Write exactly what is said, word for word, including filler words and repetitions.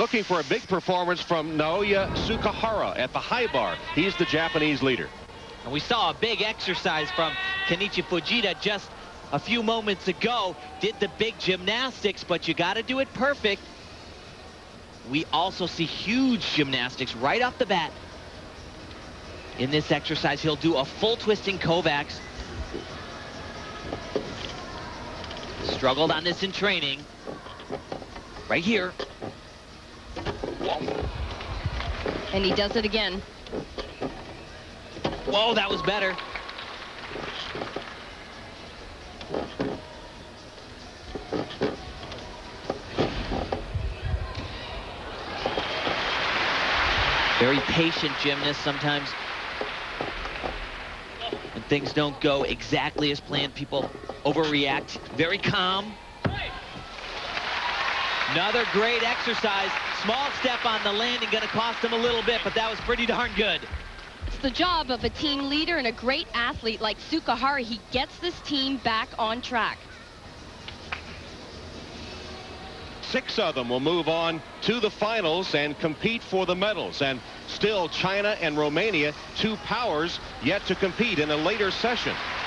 looking for a big performance from Naoya Tsukahara at the high bar. He's the Japanese leader. And we saw a big exercise from Kenichi Fujita just a few moments ago. Did the big gymnastics, but you got to do it perfect. We also see huge gymnastics right off the bat. In this exercise, he'll do a full twisting Kovacs. Struggled on this in training. Right here. And he does it again. Whoa, that was better. Very patient gymnast sometimes. When things don't go exactly as planned, people overreact. Very calm. Another great exercise. Small step on the landing, gonna cost him a little bit, but that was pretty darn good. It's the job of a team leader and a great athlete like Tsukahara. He gets this team back on track. Six of them will move on to the finals and compete for the medals. And still China and Romania, two powers yet to compete in a later session.